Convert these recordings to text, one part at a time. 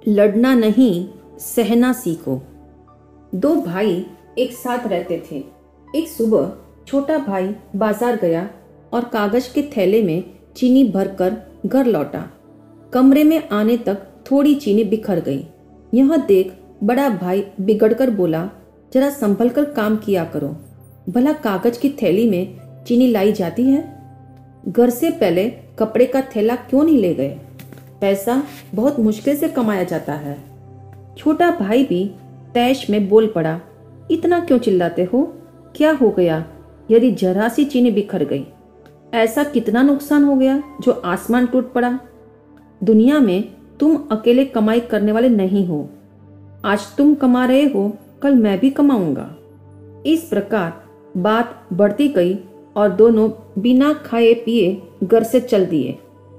लड़ना नहीं, सहना सीखो। दो भाई एक साथ रहते थे। एक सुबह छोटा भाई बाजार गया और कागज के थैले में चीनी भरकर घर लौटा। कमरे में आने तक थोड़ी चीनी बिखर गई। यह देख बड़ा भाई बिगड़कर बोला, जरा संभल कर काम किया करो, भला कागज की थैली में चीनी लाई जाती है? घर से पहले कपड़े का थैला क्यों नहीं ले गए? पैसा बहुत मुश्किल से कमाया जाता है। छोटा भाई भी तैश में बोल पड़ा, इतना क्यों चिल्लाते हो? क्या हो गया यदि जरा सी चीनी बिखर गई? ऐसा कितना नुकसान हो गया जो आसमान टूट पड़ा? दुनिया में तुम अकेले कमाई करने वाले नहीं हो। आज तुम कमा रहे हो, कल मैं भी कमाऊंगा। इस प्रकार बात बढ़ती गई और दोनों बिना खाए पिए घर से चल दिए।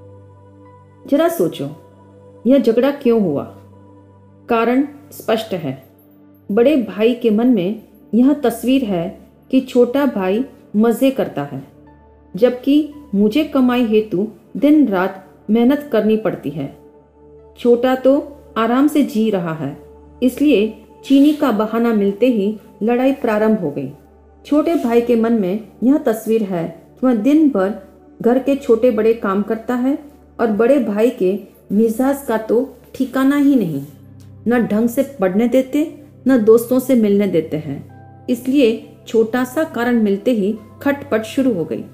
जरा सोचो, यह झगड़ा क्यों हुआ? कारण स्पष्ट है। बड़े भाई के मन में यह तस्वीर है कि छोटा भाई मजे करता है, जबकि मुझे कमाई हेतु दिन रात मेहनत करनी पड़ती है। छोटा तो आराम से जी रहा है, इसलिए चीनी का बहाना मिलते ही लड़ाई प्रारंभ हो गई। छोटे भाई के मन में यह तस्वीर है कि वह दिन भर घर के छोटे बड़े काम करता है और बड़े भाई के मिजाज का तो ठिकाना ही नहीं। न ढंग से पढ़ने देते, न दोस्तों से मिलने देते हैं। इसलिए छोटा सा कारण मिलते ही खटपट शुरू हो गई।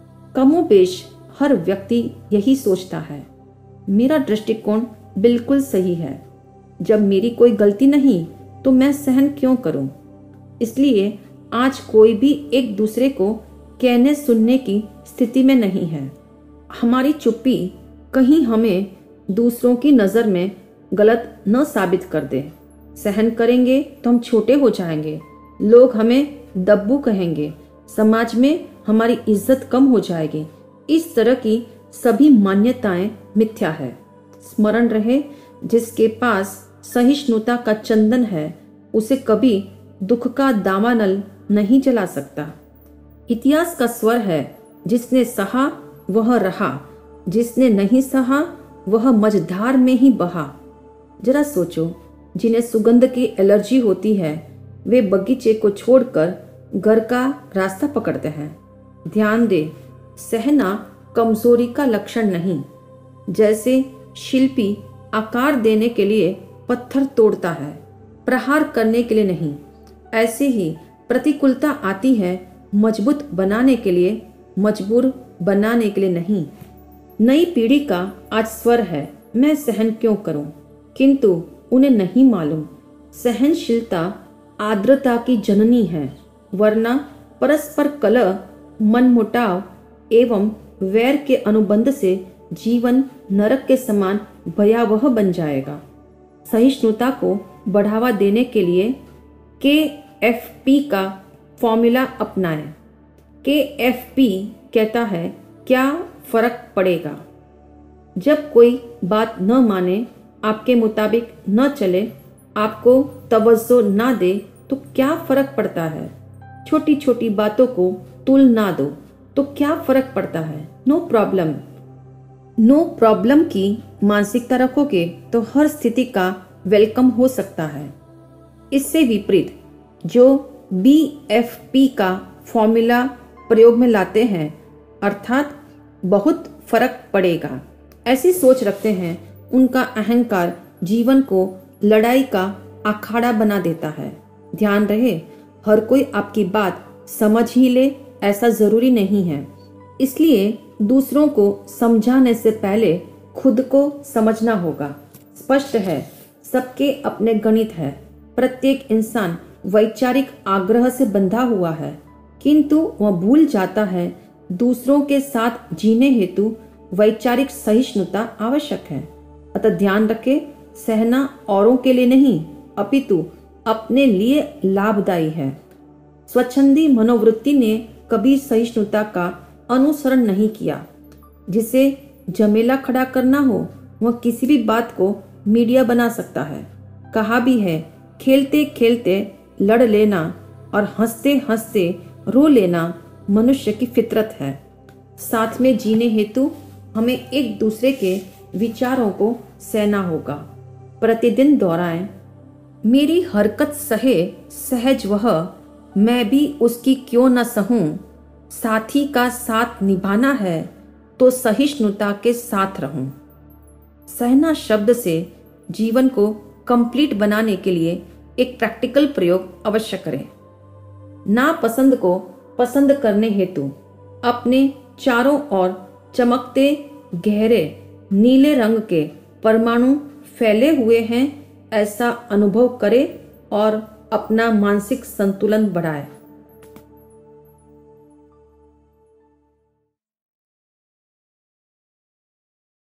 कमोबेश हर व्यक्ति यही सोचता है। मेरा दृष्टिकोण बिल्कुल सही है। जब मेरी कोई गलती नहीं तो मैं सहन क्यों करूं? इसलिए आज कोई भी एक दूसरे को कहने सुनने की स्थिति में नहीं है। हमारी चुप्पी कहीं हमें दूसरों की नज़र में गलत न साबित कर दे। सहन करेंगे तो हम छोटे हो जाएंगे, लोग हमें दब्बू कहेंगे, समाज में हमारी इज्जत कम हो जाएगी। इस तरह की सभी मान्यताएं मिथ्या है। स्मरण रहे, जिसके पास सहिष्णुता का चंदन है उसे कभी दुख का दावानल नहीं जला सकता। इतिहास का स्वर है, जिसने सहा वह रहा, जिसने नहीं सहा वह मझधार में ही बहा। जरा सोचो, जिन्हें सुगंध की एलर्जी होती है वे बगीचे को छोड़कर घर का रास्ता पकड़ते हैं। ध्यान दे, सहना कमजोरी का लक्षण नहीं। जैसे शिल्पी आकार देने के लिए पत्थर तोड़ता है, प्रहार करने के लिए नहीं, ऐसे ही प्रतिकूलता आती है मजबूत बनाने के लिए, मजबूर बनाने के लिए नहीं। नई पीढ़ी का आज स्वर है, मैं सहन क्यों करूं? किंतु उन्हें नहीं मालूम सहनशीलता आर्द्रता की जननी है, वरना परस्पर कलह, मनमुटाव एवं वैर के अनुबंध से जीवन नरक के समान भयावह बन जाएगा। सहिष्णुता को बढ़ावा देने के लिए KFP का फॉर्मूला अपनाएं। KFP कहता है, क्या फर्क पड़ेगा? जब कोई बात न माने, आपके मुताबिक न चले, आपको तवज्जो ना दे तो क्या फर्क पड़ता है? छोटी छोटी बातों को तुल ना दो तो क्या फर्क पड़ता है? No problem. नो प्रॉब्लम की मानसिकता रखोगे तो हर स्थिति का वेलकम हो सकता है। इससे विपरीत जो BFP का फॉर्मूला प्रयोग में लाते हैं, अर्थात बहुत फर्क पड़ेगा, ऐसी सोच रखते हैं, उनका अहंकार जीवन को लड़ाई का अखाड़ा बना देता है। ध्यान रहे, हर कोई आपकी बात समझ ही ले ऐसा जरूरी नहीं है। इसलिए दूसरों को समझाने से पहले खुद को समझना होगा। स्पष्ट है, सबके अपने गणित है। प्रत्येक इंसान वैचारिक आग्रह से बंधा हुआ है, किंतु वह भूल जाता है दूसरों के साथ जीने हेतु वैचारिक सहिष्णुता आवश्यक है। अतः ध्यान रखें, सहना औरों के लिए नहीं अपितु अपने लिए लाभदायी है। स्वच्छंदी मनोवृत्ति ने कभी सहिष्णुता का अनुसरण नहीं किया। जिसे झमेला खड़ा करना हो वह किसी भी बात को मीडिया बना सकता है। कहा भी है, खेलते खेलते लड़ लेना और हंसते हंसते रो लेना मनुष्य की फितरत है। साथ में जीने हेतु हमें एक दूसरे के विचारों को सहना होगा। प्रतिदिन दोहराएं। मेरी हरकत सहे सहज वह, मैं भी उसकी क्यों न सहूं। साथी का साथ निभाना है तो सहिष्णुता के साथ रहूं। सहना शब्द से जीवन को कंप्लीट बनाने के लिए एक प्रैक्टिकल प्रयोग अवश्य करें। नापसंद को पसंद करने हेतु अपने चारों ओर चमकते गहरे नीले रंग के परमाणु फैले हुए हैं, ऐसा अनुभव करें और अपना मानसिक संतुलन बढ़ाएं।